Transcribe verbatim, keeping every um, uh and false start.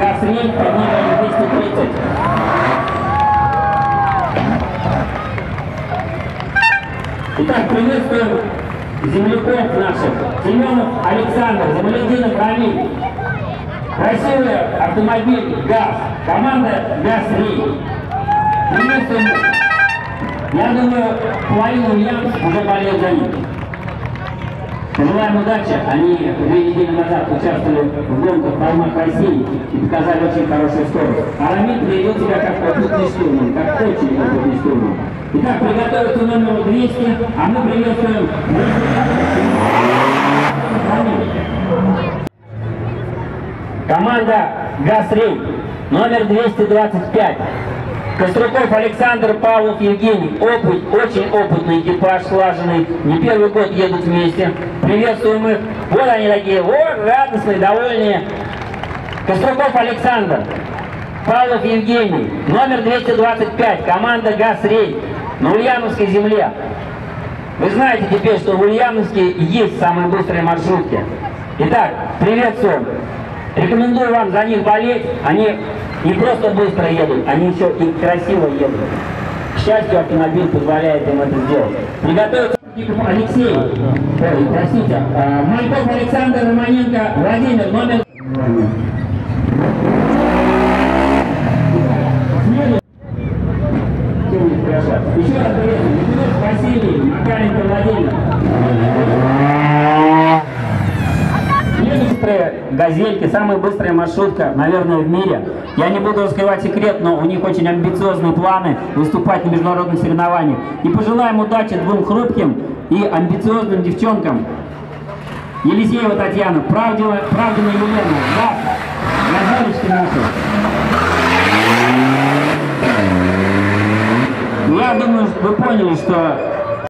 Гасрель под номером двести тридцать. Итак, приветствуем земляков наших. Семенов Александр, Замалединов Рамиль. Красивый автомобиль ГАЗ. Команда ГАЗ-три. Приветствуем. Я думаю, половину Ульяновск уже болел за ним. Желаем удачи. Они две недели назад участвовали в гонках в Алмах России и показали очень хорошую скорость. А Рамиль проявил себя как опытный штурман, как очень опытный штурман. Итак, приготовиться к номеру двести, а мы приветствуем команда ГАЗ-три, номер двести двадцать пять. Кострюков Александр, Павлов Евгений. Опыт, очень опытный экипаж, слаженный. Не первый год едут вместе. Приветствуем их. Вот они такие, вот, радостные, довольные. Кострюков Александр, Павлов Евгений. Номер двести двадцать пять. Команда ГАЗ-Рейд. На Ульяновской земле. Вы знаете теперь, что в Ульяновске есть самые быстрые маршрутки. Итак, приветствуем. Рекомендую вам за них болеть. Они не просто быстро едут, они еще и красиво едут. К счастью, автомобиль позволяет им это сделать. Приготовиться Алексей. Ой, простите. Мальков Александр, Романенко Владимир, номер... Еще раз приветствую. Николаев Василий, Макаренко Владимир. Быстрые газельки, самая быстрая маршрутка, наверное, в мире. Я не буду раскрывать секрет, но у них очень амбициозные планы выступать на международных соревнованиях. И пожелаем удачи двум хрупким и амбициозным девчонкам. Елисеева Татьяна, Правдина, Правдина Елена, да, газелечки наши. Я думаю, вы поняли, что